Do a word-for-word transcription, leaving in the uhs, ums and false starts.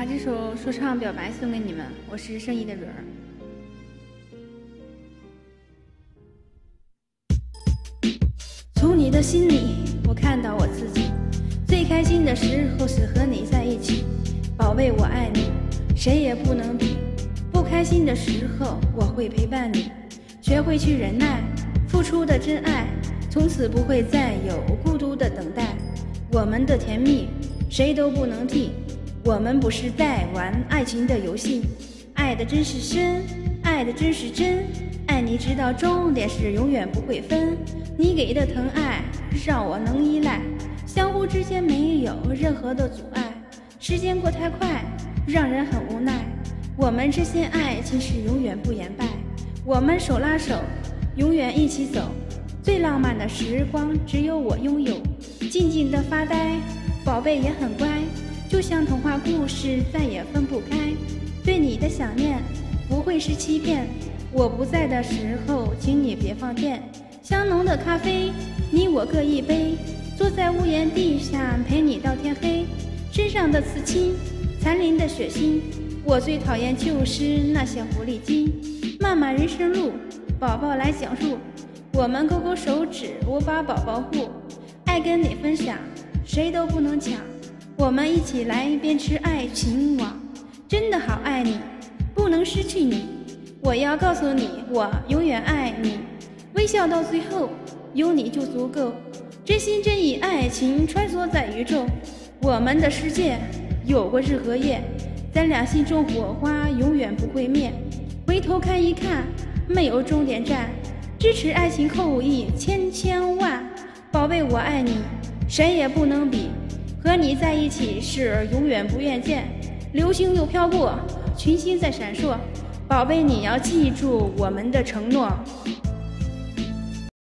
这首说唱表白送给你们，我是圣意的蕊儿。从你的心里，我看到我自己，最开心的时候是和你在一起，宝贝，我爱你，谁也不能比。不开心的时候，我会陪伴你，学会去忍耐，付出的真爱，从此不会再有孤独的等待。我们的甜蜜，谁都不能替。我们不是在玩爱情的游戏，爱的真是深，爱的真是真，爱你直到终点是永远不会分。你给的疼爱让我能依赖，相互之间没有任何的阻碍。时间过太快，让人很无奈。我们之间爱情是永远不言败，我们手拉手，永远一起走。最浪漫的时光只有我拥有，静静的发呆，宝贝也很乖，就像童话故事再也分不开。对你的想念不会是欺骗，我不在的时候请你别放电。香浓的咖啡，你我各一杯，坐在屋檐地下陪你到天黑。身上的刺青，残留的血腥，我最讨厌就是那些狐狸精。漫漫人生路，宝宝来讲述，我们勾勾手指，我把宝宝护，爱跟你分享，谁都不能抢。我们一起来编织爱情网，真的好爱你，不能失去你。我要告诉你，我永远爱你，微笑到最后，有你就足够。真心真意爱情穿梭在宇宙，我们的世界有过日和夜，咱俩心中火花永远不会灭。回头看一看，没有终点站，支持爱情后裔千千万。宝贝，我爱你，谁也不能比。和你在一起是永远不愿见，流星又飘过，群星在闪烁，宝贝，你要记住我们的承诺。